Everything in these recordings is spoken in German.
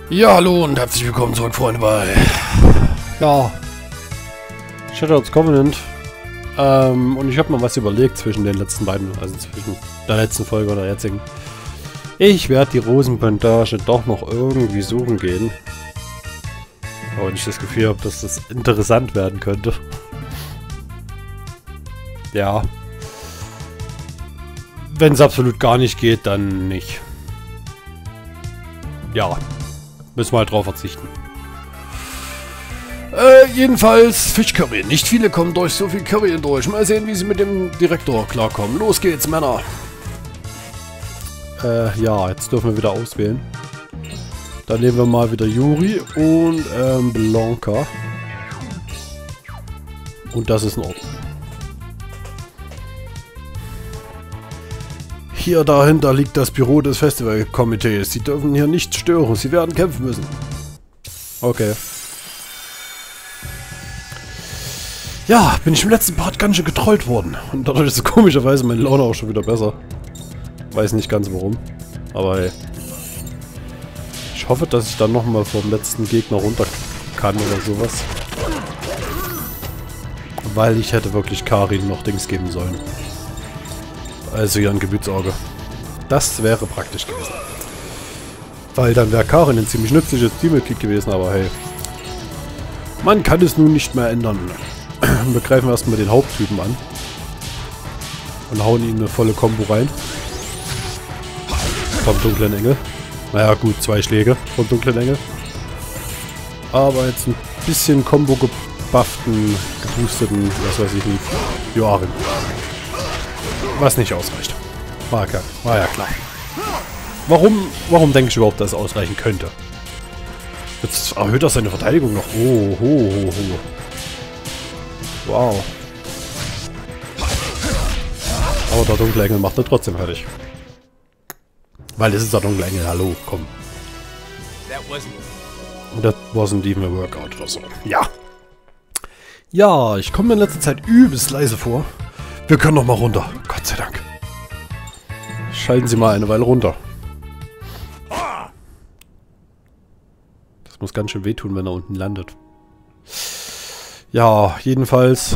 Ja, hallo und herzlich willkommen zurück, Freunde, bei... Ja... Shadow's Covenant. Und ich habe mal was überlegt zwischen den letzten beiden, also zwischen der letzten Folge und der jetzigen. Ich werde die Rosenplantage doch noch irgendwie suchen gehen. Aber ich das Gefühl habe, dass das interessant werden könnte. Ja. Wenn es absolut gar nicht geht, dann nicht. Ja. Müssen wir halt drauf verzichten. Jedenfalls Fischcurry. Nicht viele kommen durch so viel Curry durch. Mal sehen, wie sie mit dem Direktor klarkommen. Los geht's, Männer. Ja, jetzt dürfen wir wieder auswählen. Dann nehmen wir mal wieder Yuri und Blanca. Und das ist in Ordnung. Hier dahinter liegt das Büro des Festivalkomitees. Sie dürfen hier nicht stören. Sie werden kämpfen müssen. Okay. Ja, bin ich im letzten Part ganz schön getrollt worden. Und dadurch ist komischerweise meine Laune auch schon wieder besser. Weiß nicht ganz warum. Aber hey. Ich hoffe, dass ich dann nochmal vom letzten Gegner runter kann oder sowas. Weil ich hätte wirklich Karin noch Dings geben sollen. Also hier ein Gebietsauge. Das wäre praktisch gewesen. Weil dann wäre Karin ein ziemlich nützliches Teammitglied gewesen, aber hey. Man kann es nun nicht mehr ändern. Wir greifen erstmal den Haupttypen an. Und hauen ihm eine volle Combo rein. Vom dunklen Engel. Naja gut, 2 Schläge vom dunklen Engel. Aber jetzt ein bisschen Combo gebufften, geboosteten, was weiß ich nicht, Joarin. Was nicht ausreicht. War ja klar. Warum denke ich überhaupt, dass es ausreichen könnte? Jetzt erhöht er seine Verteidigung noch. Oh, ho, ho, ho. Wow. Aber der dunkle Engel macht er trotzdem fertig. Weil es ist der dunkle Engel. Hallo, komm. That wasn't even a workout oder so. Ja. Ja, ich komme mir in letzter Zeit übelst leise vor. Wir können noch mal runter. Gott sei Dank. Schalten Sie mal eine Weile runter. Das muss ganz schön wehtun, wenn er unten landet. Ja, jedenfalls.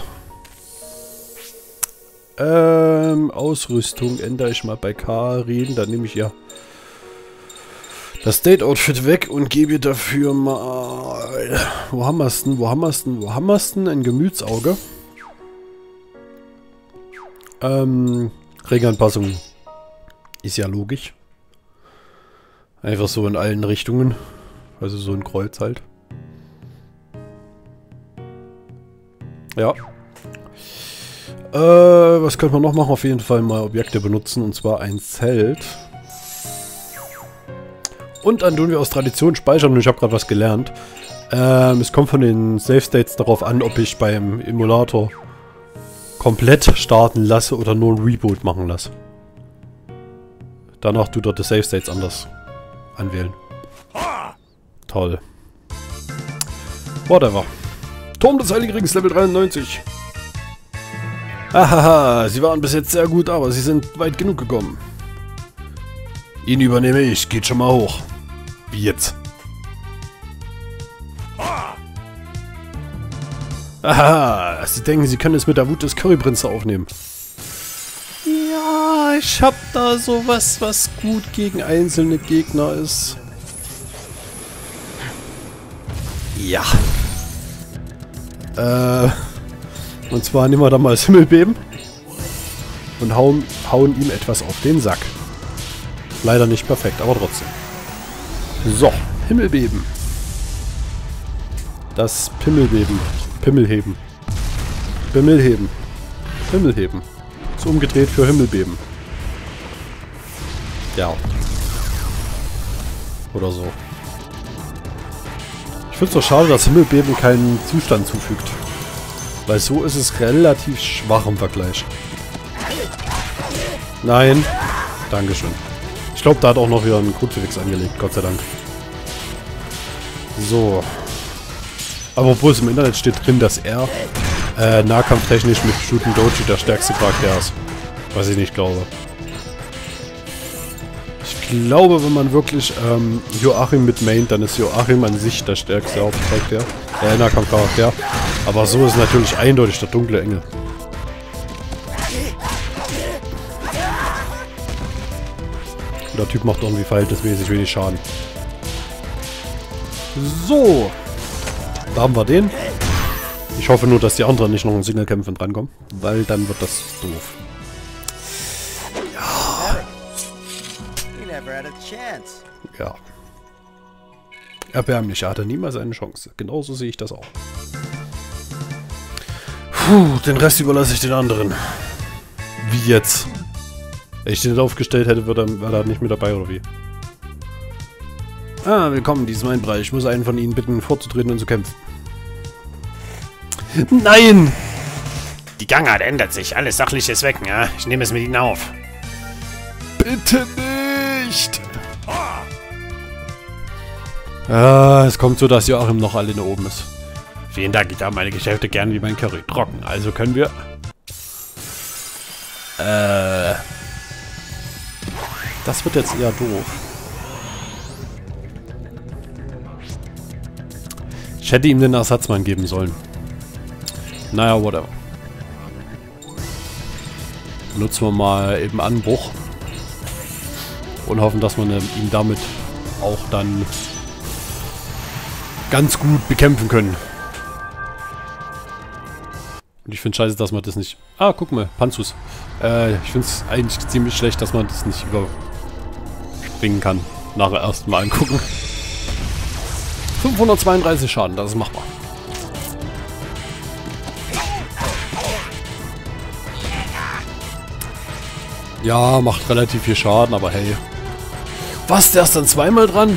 Ausrüstung ändere ich mal bei Karin. Dann nehme ich ja das State-Outfit weg und gebe dafür mal... Wo haben wir es denn? Wo haben wir es denn? Wo haben wir es denn? Ein Gemütsauge. Regelanpassung ist ja logisch. Einfach so in allen Richtungen. Also so ein Kreuz halt. Ja. Was könnte man noch machen? Auf jeden Fall mal Objekte benutzen. Und zwar ein Zelt. Und dann tun wir aus Tradition speichern. Und ich habe gerade was gelernt. Es kommt von den Save States darauf an, ob ich beim Emulator komplett starten lasse oder nur ein Reboot machen lasse. Danach tut er die Save States anders anwählen. Toll. Whatever. Turm des Heiligen Rings, Level 93. Ahaha, Sie waren bis jetzt sehr gut, aber Sie sind weit genug gekommen. Ihn übernehme ich, geht schon mal hoch. Wie jetzt? Aha, Sie denken, Sie können es mit der Wut des Curryprinzen aufnehmen. Ja, ich hab da sowas, was gut gegen einzelne Gegner ist. Ja. Und zwar nehmen wir da mal das Himmelbeben und hauen ihm etwas auf den Sack. Leider nicht perfekt, aber trotzdem. So, Himmelbeben. Das Pimmelbeben. Pimmelheben. Pimmelheben. Himmelheben. Ist umgedreht für Himmelbeben. Ja. Oder so. Ich finde es doch schade, dass Himmelbeben keinen Zustand zufügt. Weil so ist es relativ schwach im Vergleich. Nein. Dankeschön. Ich glaube, da hat auch noch wieder ein Kruzifix angelegt. Gott sei Dank. So. Aber obwohl es im Internet steht drin, dass er nahkampftechnisch mit Shooten Doji der stärkste Charakter ist. Was ich nicht glaube. Ich glaube, wenn man wirklich Joachim mit maint, dann ist Joachim an sich der stärkste Hauptcharakter. Der Nahkampfcharakter. Aber so ist natürlich eindeutig der dunkle Engel. Und der Typ macht irgendwie verhältnismäßig wenig Schaden. So. Da haben wir den. Ich hoffe nur, dass die anderen nicht noch in Singlekämpfen drankommen. Weil dann wird das doof. Ja. Erbärmlich, er hatte niemals eine Chance. Genauso sehe ich das auch. Puh, den Rest überlasse ich den anderen. Wie jetzt? Wenn ich den aufgestellt hätte, wäre er nicht mit dabei, oder wie? Ah, willkommen, dies ist mein Bereich. Ich muss einen von Ihnen bitten, vorzutreten und zu kämpfen. Nein! Die Gangart ändert sich. Alles Sachliche ist weg, ja? Ich nehme es mit Ihnen auf. Bitte nicht! Es kommt so, dass Joachim noch alle oben ist. Vielen Dank, ich habe meine Geschäfte gern wie mein Curry. Trocken. Also können wir... Das wird jetzt eher doof. Ich hätte ihm den Ersatzmann geben sollen. Naja, whatever. Nutzen wir mal eben Anbruch. Und hoffen, dass wir ihn damit auch dann ganz gut bekämpfen können. Und ich finde scheiße, dass man das nicht... Ah, guck mal, Panzus. Ich finde es eigentlich ziemlich schlecht, dass man das nicht überspringen kann. Nachher erst mal angucken. 532 Schaden, das ist machbar. Ja, macht relativ viel Schaden, aber hey. Was, der ist dann zweimal dran?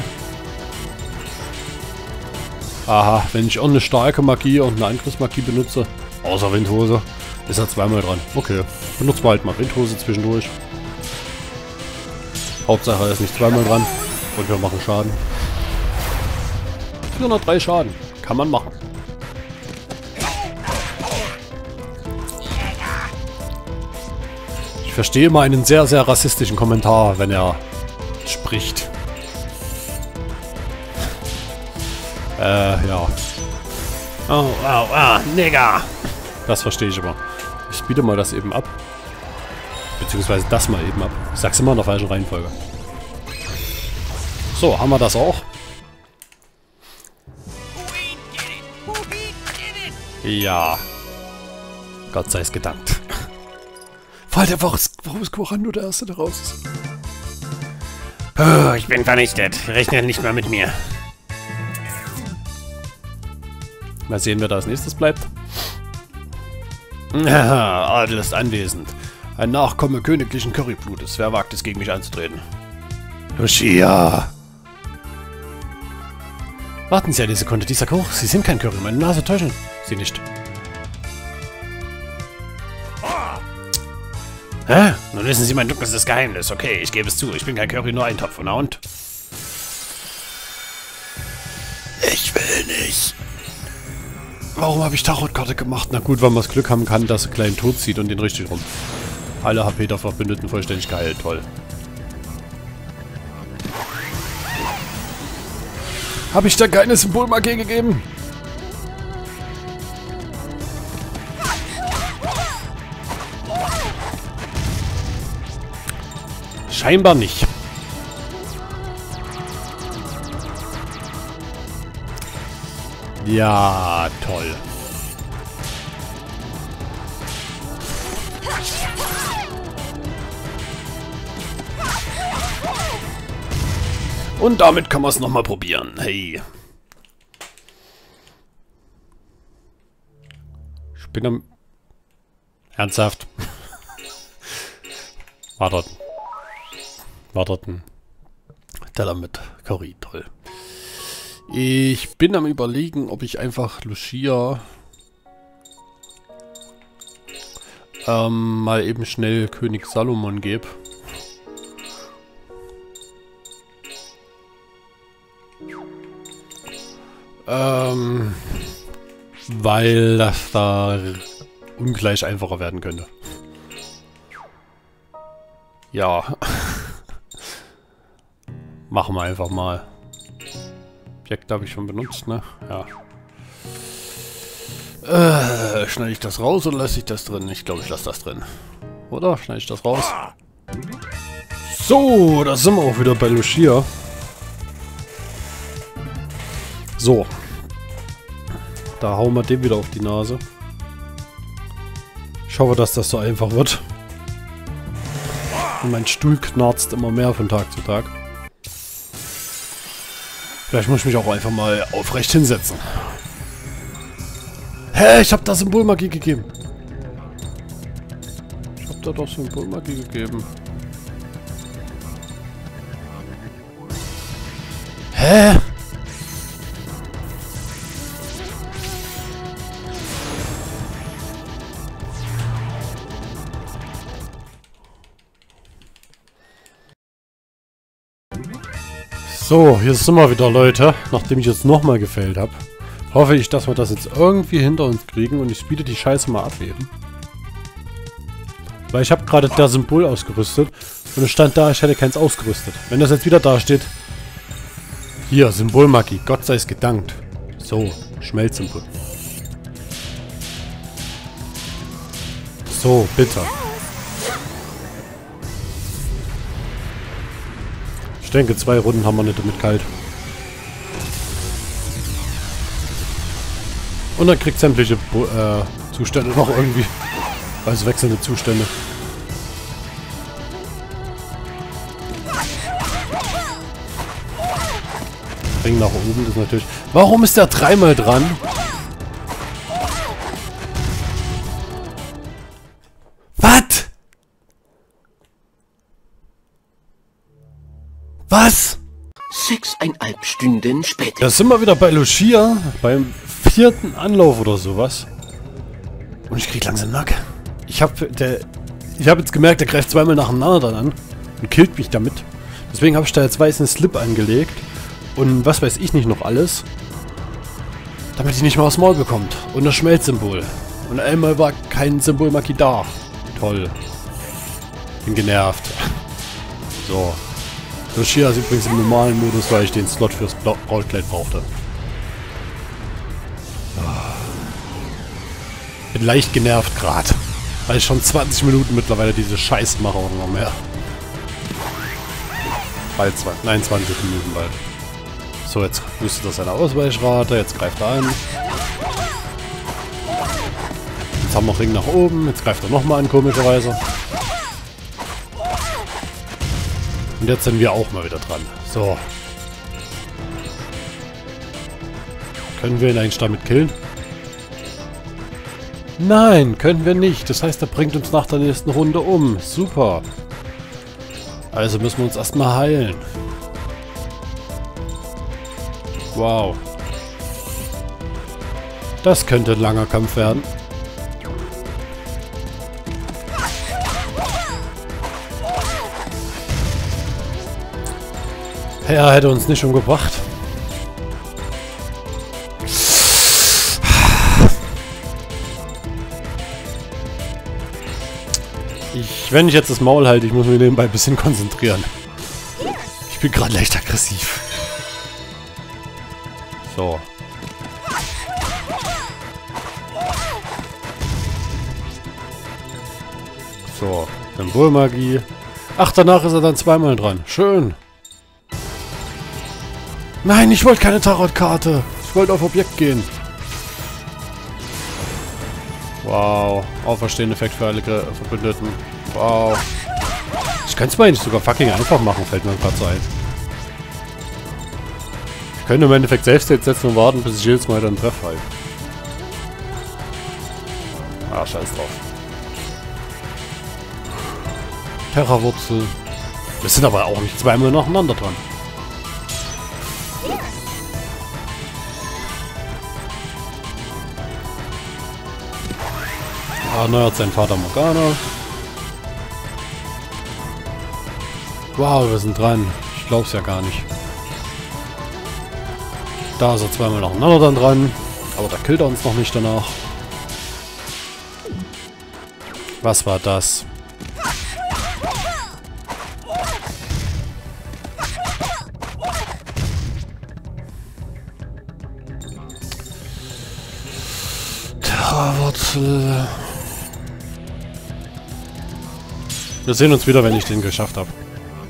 Aha, wenn ich auch eine starke Magie und eine Angriffsmagie benutze, außer Windhose, ist er zweimal dran. Okay, benutzen wir halt mal Windhose zwischendurch. Hauptsache er ist nicht zweimal dran und wir machen Schaden. 403 Schaden, kann man machen. Ich verstehe immer einen sehr, sehr rassistischen Kommentar, wenn er spricht. Ja. Oh, Nigger. Das verstehe ich immer. Ich biete mal das eben ab. Beziehungsweise das mal eben ab. Ich sag's immer in der falschen Reihenfolge. So, haben wir das auch. Ja. Gott sei es gedankt. Weil der warum ist Corando der Erste, der raus ist? Oh, ich bin vernichtet. Rechne nicht mehr mit mir. Mal sehen, wer da als nächstes bleibt. Adel ist anwesend. Ein Nachkomme königlichen Curryblutes. Wer wagt es, gegen mich anzutreten? Lucia! Warten Sie eine Sekunde, dieser Geruch. Sie sind kein Curry. Meine Nase täuschen Sie nicht. Hä? Nun wissen Sie mein dunkles Geheimnis. Okay, ich gebe es zu. Ich bin kein Curry, nur ein Topf. Na und? Ich will nicht. Warum habe ich Tarotkarte gemacht? Na gut, weil man das Glück haben kann, dass er kleinen Tod zieht und den richtig rum. Alle HP der Verbündeten vollständig geheilt. Toll. Habe ich da keine Symbolmagie gegeben? Scheinbar nicht. Ja, toll. Und damit kann man es nochmal probieren. Hey. Ich bin am... Ernsthaft? Warteten. Teller mit Curry, toll. Ich bin am Überlegen, ob ich einfach Lucia mal eben schnell König Salomon gebe. Weil das da ungleich einfacher werden könnte. Ja. Machen wir einfach mal. Objekt habe ich schon benutzt, ne? Ja. Schneide ich das raus oder lasse ich das drin? Ich glaube, ich lasse das drin. Oder? Schneide ich das raus? So, da sind wir auch wieder bei Lucia. So. Da hauen wir dem wieder auf die Nase. Ich hoffe, dass das so einfach wird. Und mein Stuhl knarzt immer mehr von Tag zu Tag. Vielleicht muss ich mich auch einfach mal aufrecht hinsetzen. Hä? Ich hab da Symbolmagie gegeben. Ich hab da doch Symbolmagie gegeben. Hä? So, hier sind wir wieder, Leute. Nachdem ich jetzt nochmal gefailt habe, hoffe ich, dass wir das jetzt irgendwie hinter uns kriegen und ich speede die Scheiße mal ab eben. Weil ich habe gerade das Symbol ausgerüstet und es stand da, ich hätte keins ausgerüstet. Wenn das jetzt wieder da steht, hier, Symbolmagie, Gott sei es gedankt. So, Schmelzsymbol. So, bitte. Ich denke, 2 Runden haben wir nicht damit kalt. Und dann kriegt sämtliche Zustände noch irgendwie. Also wechselnde Zustände. Ring nach oben, das ist natürlich... Warum ist der dreimal dran? Was? Was? 6,5 Stunden später. Da sind wir wieder bei Lucia, beim 4. Anlauf oder sowas. Und ich krieg langsam Nacken. Ich hab jetzt gemerkt, der greift zweimal nacheinander dann an und killt mich damit. Deswegen habe ich da jetzt weißen Slip angelegt und was weiß ich nicht noch alles, damit ich nicht mehr aufs Maul bekommt. Und das Schmelzsymbol. Und einmal war kein Symbolmagie da. Toll. Bin genervt. So. Lucia ist übrigens im normalen Modus, weil ich den Slot fürs Brautkleid brauchte. Bin leicht genervt gerade. Weil ich schon 20 Minuten mittlerweile diese Scheiße mache oder noch mehr. Bald 20 Minuten bald. So, jetzt wüsste das seine Ausweichrate. Jetzt greift er an. Jetzt haben wir Ring nach oben. Jetzt greift er nochmal an, komischerweise. Und jetzt sind wir auch mal wieder dran. So. Können wir ihn eigentlich damit killen? Nein, können wir nicht. Das heißt, er bringt uns nach der nächsten Runde um. Super. Also müssen wir uns erstmal heilen. Wow. Das könnte ein langer Kampf werden. Er hätte uns nicht umgebracht. Wenn ich jetzt das Maul halte, ich muss mich nebenbei ein bisschen konzentrieren. Ich bin gerade leicht aggressiv. So. So, Symbolmagie. Ach, danach ist er dann zweimal dran. Schön. Nein, ich wollte keine Tarotkarte. Ich wollte auf Objekt gehen. Wow. Auferstehen-Effekt für alle Verbündeten. Wow. Ich könnte es mal nicht sogar fucking einfach machen, fällt mir gerade so ein. Ich könnte im Endeffekt selbst jetzt setzen und warten, bis ich jedes Mal dann treffe halt. Ah, scheiß drauf. Terrawurzel. Wir sind aber auch nicht zweimal nacheinander dran. Erneuert sein Vater Morgana. Wow, wir sind dran. Ich glaub's ja gar nicht. Da ist er zweimal nacheinander dann dran. Aber da killt er uns noch nicht danach. Was war das? Ultrawurzel. Wir sehen uns wieder, wenn ich den geschafft habe.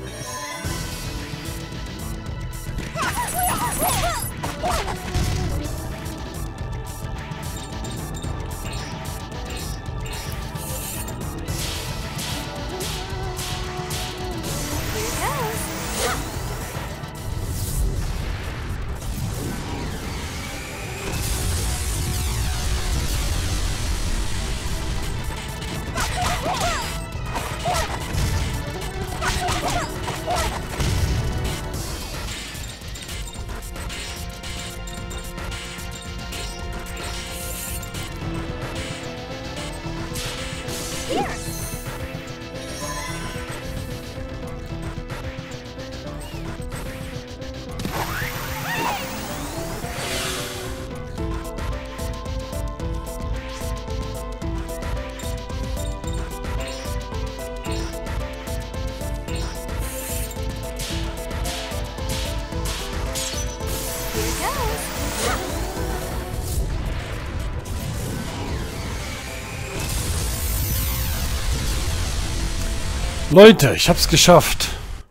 Leute, ich hab's geschafft.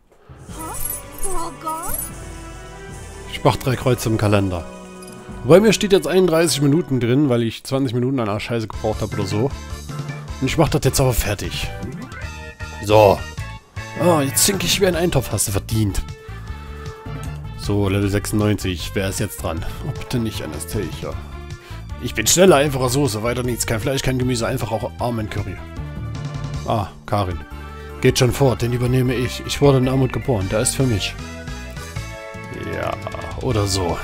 Ich mach 3 Kreuze im Kalender. Bei mir steht jetzt 31 Minuten drin, weil ich 20 Minuten an einer Scheiße gebraucht habe oder so. Und ich mach das jetzt aber fertig. So. Ah, jetzt sinke ich wie ein Eintopf, hast du verdient. So, Level 96. Wer ist jetzt dran? Oh, bitte nicht Anastasia. Ich bin schneller, einfacher Soße. Weiter nichts. Kein Fleisch, kein Gemüse. Einfach auch Armen Curry. Ah, Karin. Geht schon fort, den übernehme ich. Ich wurde in Armut geboren. Der ist für mich. Ja, oder so.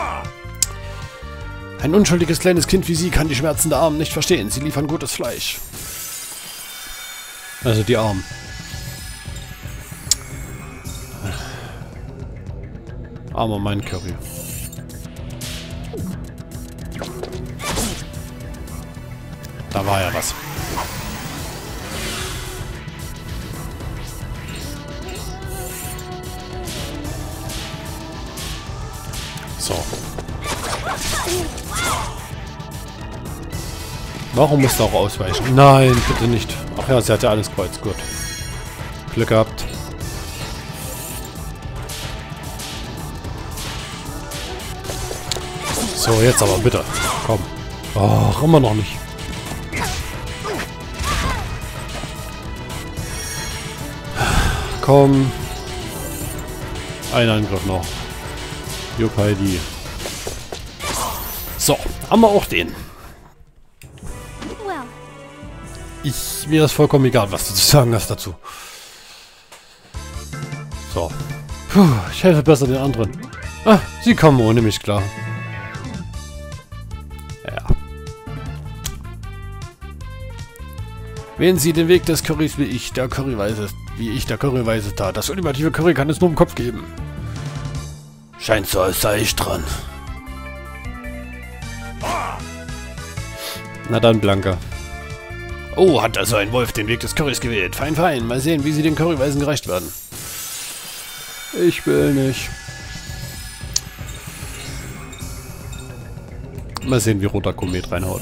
Ein unschuldiges kleines Kind wie Sie kann die Schmerzen der Armen nicht verstehen. Sie liefern gutes Fleisch. Also die Armen. Armer mein Curry. Da war ja was. So. Warum musst du auch ausweichen? Nein, bitte nicht. Ach ja, sie hat ja alles Kreuz. Gut. Glück gehabt. So, jetzt aber bitte. Komm. Ach, immer noch nicht. Komm. Ein Angriff noch. Jupp Heidi. So, haben wir auch den. Mir ist vollkommen egal, was du zu sagen hast dazu. So. Puh, ich helfe besser den anderen. Ah, sie kommen ohne mich klar. Ja. Wählen Sie den Weg des Currys wie ich der Curryweise tat. Das ultimative Curry kann es nur im Kopf geben. Scheint so, als sei ich dran. Na dann, Blanca. Oh, hat also ein Wolf den Weg des Currys gewählt. Fein, fein. Mal sehen, wie sie den Curryweisen gerecht werden. Ich will nicht. Mal sehen, wie roter Komet reinhaut.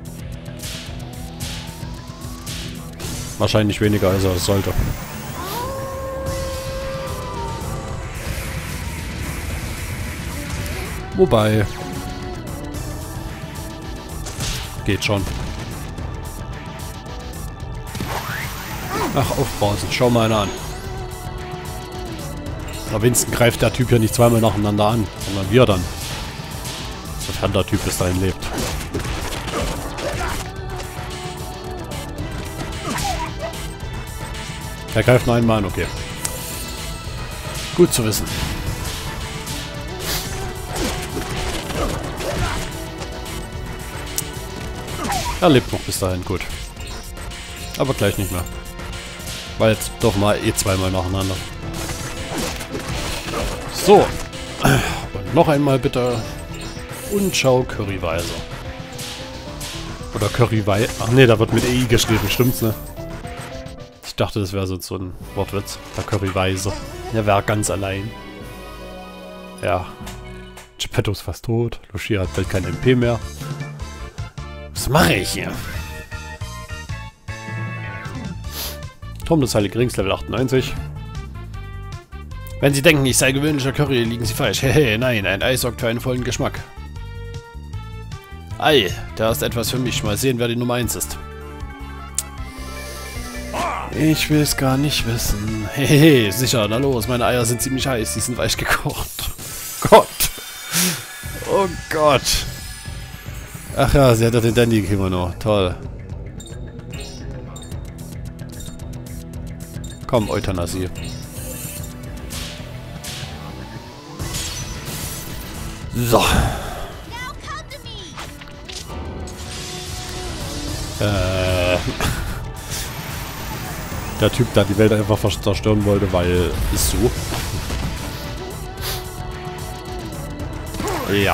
Wahrscheinlich weniger, als er es sollte. Wobei. Geht schon. Ach, aufbrausen. Schau mal einer an. Aber wenigstens greift der Typ ja nicht zweimal nacheinander an, sondern wir dann. Sofern der Typ bis dahin lebt. Er greift nur einmal an, okay. Gut zu wissen. Er lebt noch bis dahin, gut. Aber gleich nicht mehr. Weil jetzt doch mal zweimal nacheinander. So. Und noch einmal bitte. Und schau Curryweise. Oder Curryweise. Ach nee, da wird mit EI geschrieben, stimmt's, ne? Ich dachte, das wäre so ein Wortwitz. Der Curryweise. Der wäre ganz allein. Ja. Geppetto ist fast tot. Lucia hat bald kein MP mehr. Was mache ich hier? Turm des Heiligen Rings, Level 98. Wenn Sie denken, ich sei gewöhnlicher Curry, liegen Sie falsch. Hehe, nein, ein Ei sorgt für einen vollen Geschmack. Ei, da ist etwas für mich. Mal sehen, wer die Nummer 1 ist. Ich will es gar nicht wissen. Hehe, sicher, na los, meine Eier sind ziemlich heiß, die sind weich gekocht. Gott. Oh Gott. Ach ja, sie hat doch den Dandy-Kimono. Toll. Komm, Euthanasie. So. Der Typ, der die Welt einfach zerstören wollte, weil ist so. Ja.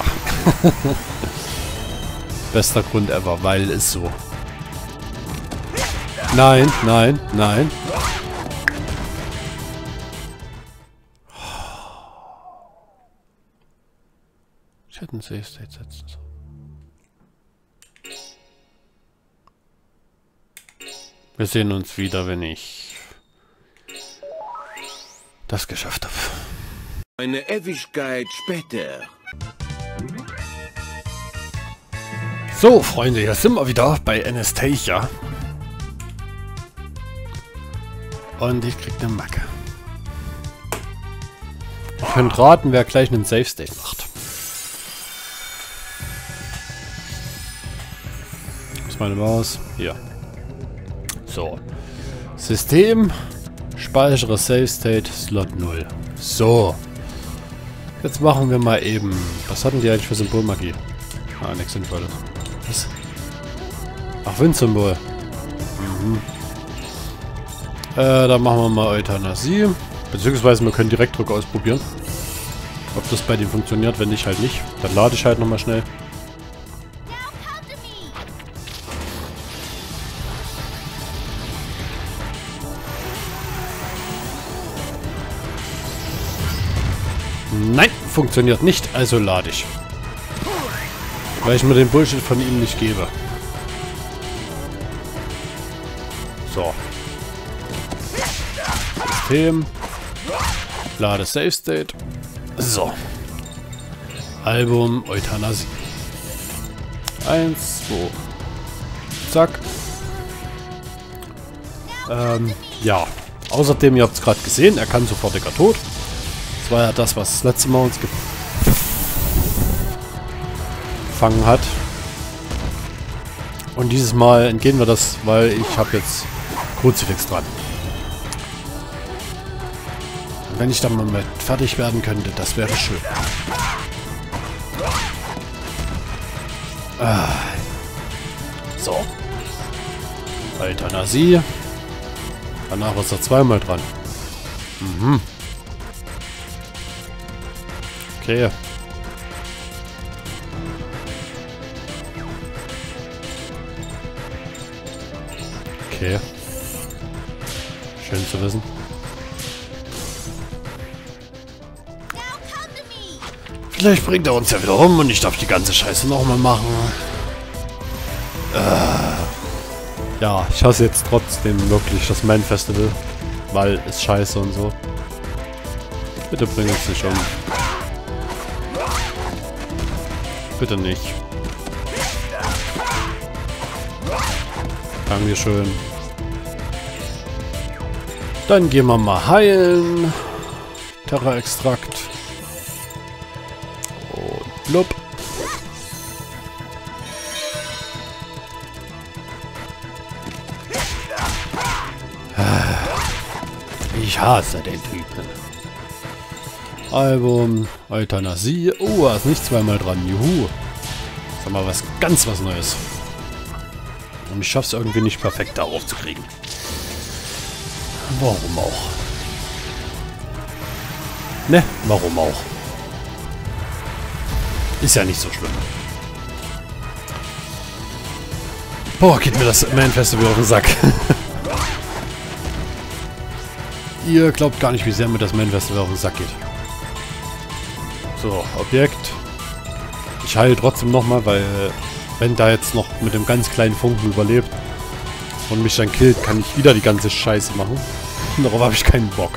Bester Grund ever, weil ist so. Nein, nein, nein. Ich hätte einen Safe State setzen sollen. Wir sehen uns wieder, wenn ich das geschafft habe. Eine Ewigkeit später. So, Freunde, hier sind wir wieder bei Anastasia. Und ich krieg eine Macke. Ihr könnt raten, wer gleich einen Safe State macht. Wo ist meine Maus? Hier. So. System. Speichere Safe State Slot 0. So. Jetzt machen wir mal eben. Was hatten die eigentlich für Symbolmagie? Ah, nichts Sinnvolles. Was? Ach, Windsymbol. Mhm. Dann machen wir mal Euthanasie. Beziehungsweise wir können Direktdruck ausprobieren. Ob das bei dem funktioniert, wenn nicht, halt nicht. Dann lade ich halt nochmal schnell. Nein, funktioniert nicht, also lade ich. Weil ich mir den Bullshit von ihm nicht gebe. So. System. Lade Safe State. So. Album Euthanasie. 1, 2. Zack. Ja. Außerdem, ihr habt es gerade gesehen, er kann sofortiger Tod. Das war ja das, was das letzte Mal uns gefangen hat. Und dieses Mal entgehen wir das, weil ich habe jetzt Kruzifix dran. Und wenn ich dann mal mit fertig werden könnte, das wäre schön. So. Euthanasie. Danach ist er zweimal dran. Mhm. Okay. Okay. Schön zu wissen. Vielleicht bringt er uns ja wieder um und ich darf die ganze Scheiße nochmal machen. Ja, ich hasse jetzt trotzdem wirklich das Man Festival, weil es scheiße und so. Bitte bring uns nicht um. Bitte nicht. Dankeschön. Dann gehen wir mal heilen. Terra-Extrakt. Und blub. Ich hasse den Typen. Album, Euthanasie. Oh, er ist nicht zweimal dran. Juhu. Sag mal, was Neues. Und ich schaff's irgendwie nicht perfekt darauf zu kriegen. Warum auch? Ne, warum auch? Ist ja nicht so schlimm. Boah, geht mir das Man Festival auf den Sack. Ihr glaubt gar nicht, wie sehr mir das Man Festival auf den Sack geht. So, Objekt. Ich heile trotzdem nochmal, weil Wenn da jetzt noch mit dem ganz kleinen Funken überlebt und mich dann killt, kann ich wieder die ganze Scheiße machen. Und darauf habe ich keinen Bock.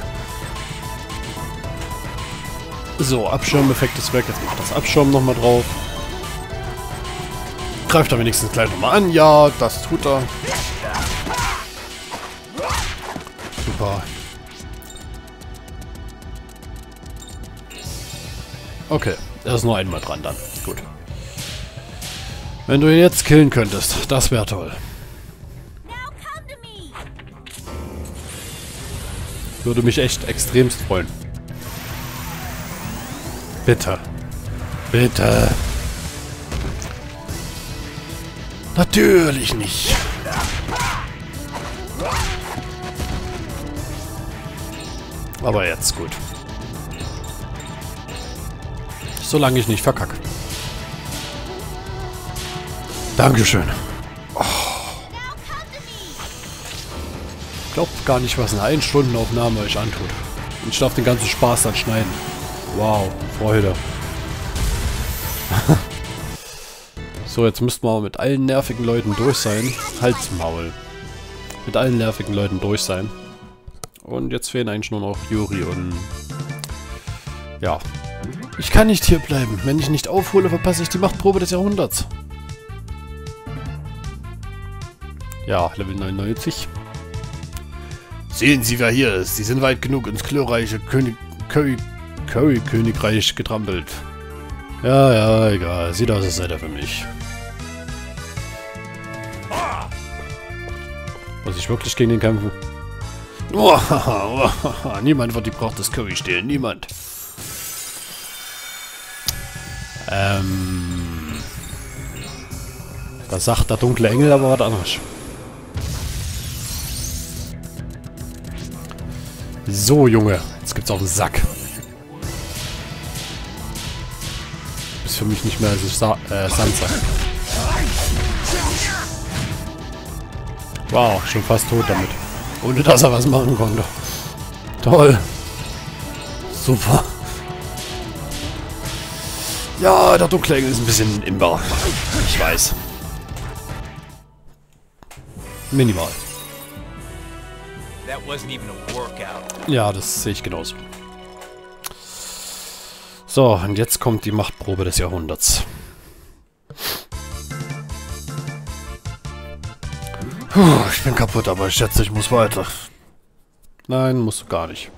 So, Abschirmeffekt ist weg. Jetzt macht das Abschirm nochmal drauf. Greift er wenigstens gleich nochmal an. Ja, das tut er. Super. Okay, er ist nur einmal dran dann. Gut. Wenn du ihn jetzt killen könntest, das wäre toll. Würde mich echt extremst freuen. Bitte. Bitte. Natürlich nicht. Aber jetzt gut. Solange ich nicht verkacke. Dankeschön. Oh. Glaubt gar nicht, was eine 1-Stunden-Aufnahme euch antut. Und ich darf den ganzen Spaß dann schneiden. Wow, Freude. So, jetzt müssten wir mit allen nervigen Leuten durch sein. Halt's Maul. Mit allen nervigen Leuten durch sein. Und jetzt fehlen eigentlich nur noch Yuri und... Ja. Ich kann nicht hier bleiben. Wenn ich nicht aufhole, verpasse ich die Machtprobe des Jahrhunderts. Ja, Level 99. Sehen Sie, wer hier ist. Sie sind weit genug ins glorreiche Curry-Königreich getrampelt. Ja, ja, egal. Sieht aus, als sei er für mich. Muss ich wirklich gegen den kämpfen? Niemand wird die Pracht des Curry stehlen. Niemand. Da sagt der dunkle Engel aber was anderes. So, Junge. Jetzt gibt's auf den Sack. Ist für mich nicht mehr als Sansa. Wow, schon fast tot damit. Ohne dass er was machen konnte. Toll. Super. Ja, der dunkle Engel ist ein bisschen imbar. Ich weiß. Minimal. Ja, das sehe ich genauso. So, und jetzt kommt die Machtprobe des Jahrhunderts. Puh, ich bin kaputt, aber ich schätze, ich muss weiter. Nein, musst du gar nicht.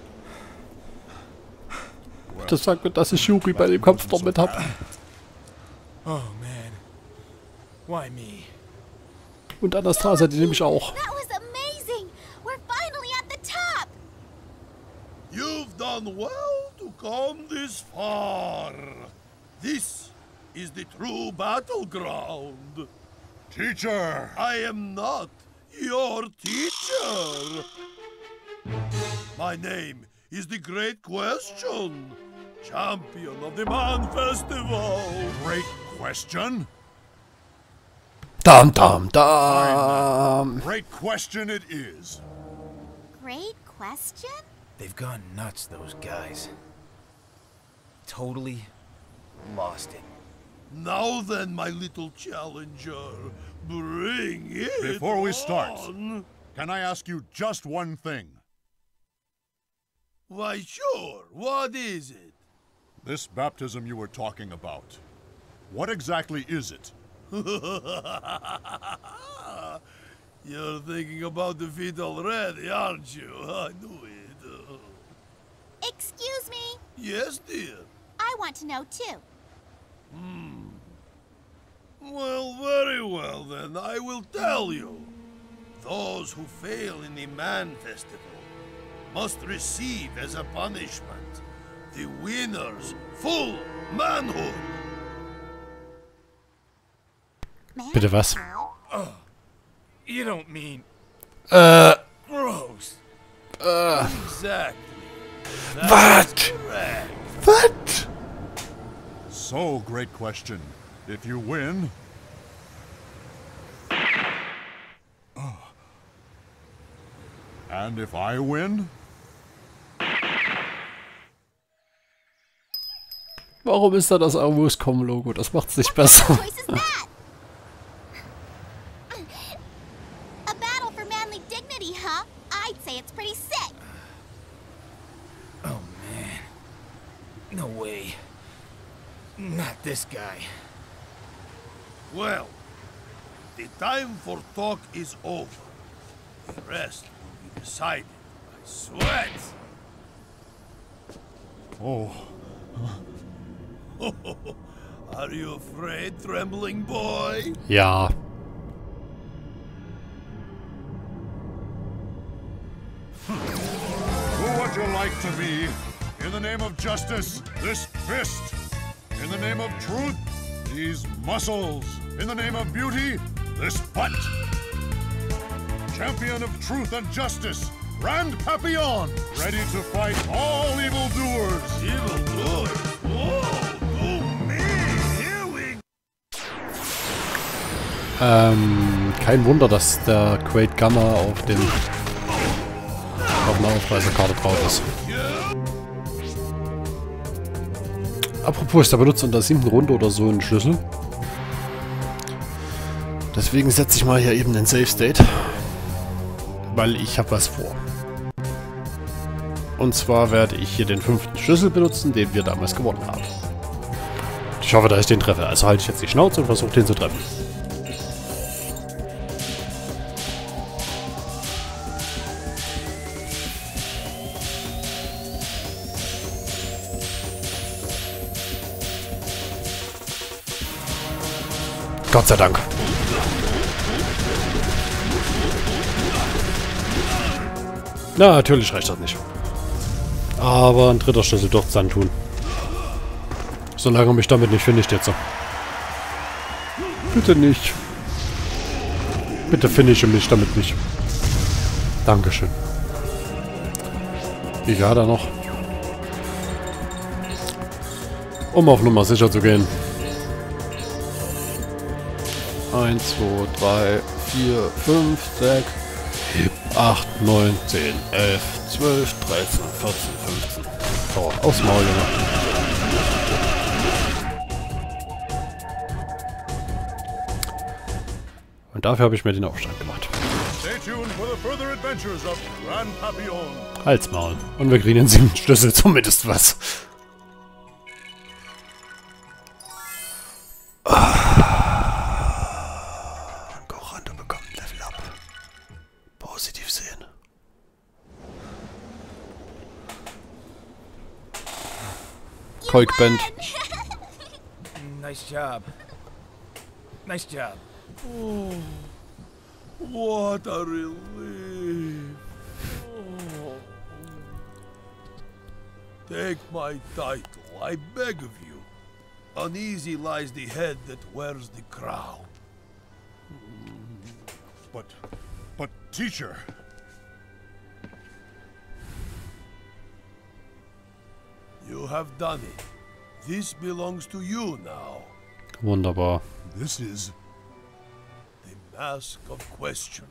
Bitte sag mir, dass ich Yuri bei dem Kampf noch mit hab. Oh man. Why me? Und Anastasia, die nehme ich auch. That was amazing. We're finally at the top. You've done well to come this far. This is the true battleground. Teacher! I am not your teacher. My name is the Great Question. Champion of the Man Festival. Great question? Dam, dam, dam. Great question it is. Great question? They've gone nuts, those guys. Totally lost it. Now then, my little challenger, bring it Before we start, on. can I ask you just one thing? Why, sure. What is it? This baptism you were talking about. What exactly is it? You're thinking about the feet already, aren't you? I knew it. Excuse me. Yes, dear. I want to know too. Well, very well then. I will tell you. Those who fail in the Man Festival must receive as a punishment the winner's full manhood. Bitte was? You don't mean gross. Exactly. What? Correct. What? So, great question. If you win... And if I win? Warum ist da das Armus.com Logo? Das macht's nicht besser. What voice is that? way. Not this guy. Well, the time for talk is over. The rest will be decided by sweat. Oh, Are you afraid, trembling boy? Ja. who would you like to be? In the name of justice, this fist. In the name of truth, these muscles. In the name of beauty, this butt. Champion of truth and justice, Grand Papillon, ready to fight all evildoers. Evildoers? Whoa, to me! Here we Kein Wunder, dass der Great Gamma auf einer Aufreisekarte drauf ist. Apropos, ist der benutzt in der 7. Runde oder so einen Schlüssel. Deswegen setze ich mal hier eben den Save State. Weil ich habe was vor. Und zwar werde ich hier den 5. Schlüssel benutzen, den wir damals gewonnen haben. Ich hoffe, dass ich den treffe. Also halte ich jetzt die Schnauze und versuche den zu treffen. Gott sei Dank. Na, natürlich reicht das nicht. Aber ein 3. Schlüssel doch dann tun. Solange mich damit nicht finisht jetzt. Bitte nicht. Bitte finische mich damit nicht. Dankeschön. Wie war da noch? Um auf Nummer sicher zu gehen. 1, 2, 3, 4, 5, 6, 8, 9, 10, 11, 12, 13, 14, 15. So, aufs Maul, Junge. Und dafür habe ich mir den Aufstand gemacht. Stay tuned for the further adventures of Grand Papillon. Halt's Maul. Und wir kriegen den 7. Schlüssel, zumindest was. Gorando bekommt Level Up. Positiv sehen. Kolkband. Nice job. Nice job. Oh, what a relief. Oh. Take my title, I beg of you. Uneasy lies the head that wears the crown. But teacher, You have done it. This belongs to you now. Wunderbar. this is... The Mask of Question.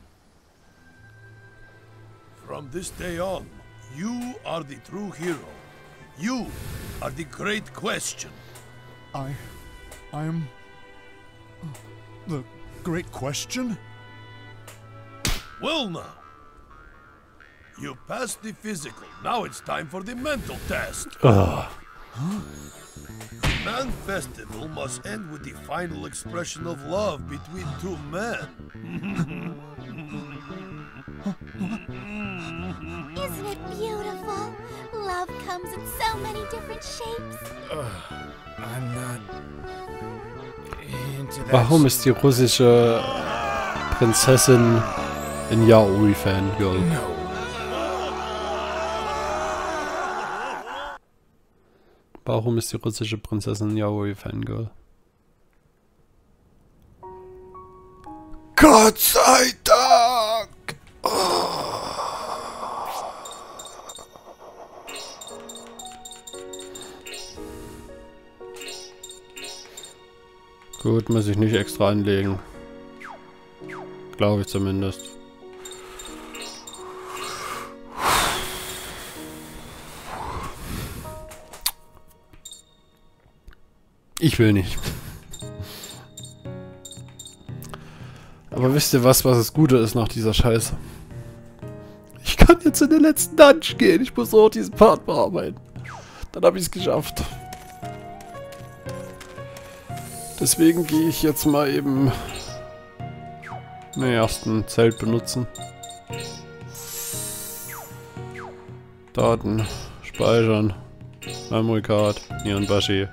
From this day on, you are the true hero. You are the great question. I am... the great question? Well now. You passed the physical. Now it's time for the mental test. Ugh. The Man Festival must end with the final expression of love between two men. Isn't it beautiful? Love comes in so many different shapes. I'm not into that. Warum ist die russische Prinzessin ein Yaoi-Fangirl? No. Warum ist die russische Prinzessin ein Yaoi-Fangirl? Gott sei Dank! Gut, muss ich nicht extra anlegen. Glaube ich zumindest. Ich will nicht. Aber wisst ihr was das Gute ist nach dieser Scheiße? Ich kann jetzt in den letzten Dungeon gehen. Ich muss auch diesen Part bearbeiten. Dann habe ich es geschafft. Deswegen gehe ich jetzt mal eben den ersten Zelt benutzen. Daten speichern. Memory Card, Nihonbashi.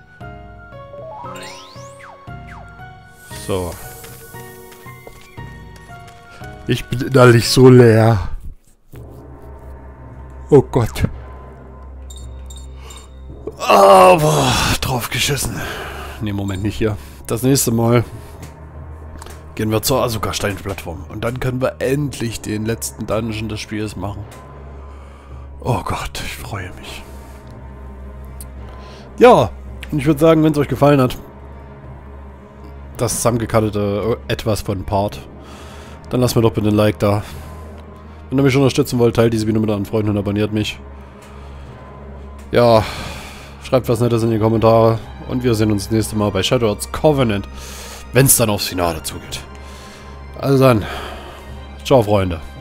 So. Ich bin innerlich so leer. Oh Gott. Aber drauf geschissen. Ne, Moment, nicht hier. Das nächste Mal gehen wir zur Asuka-Stein-Plattform. Und dann können wir endlich den letzten Dungeon des Spiels machen. Oh Gott, ich freue mich. Ja, und ich würde sagen, wenn es euch gefallen hat, das zusammengecuttete etwas von Part, dann lasst mir doch bitte ein Like da. Wenn ihr mich unterstützen wollt, teilt diese Video mit euren Freunden und abonniert mich. Ja, schreibt was Nettes in die Kommentare und wir sehen uns das nächste Mal bei Shadowhearts Covenant, wenn es dann aufs Finale zugeht. Also dann, ciao Freunde.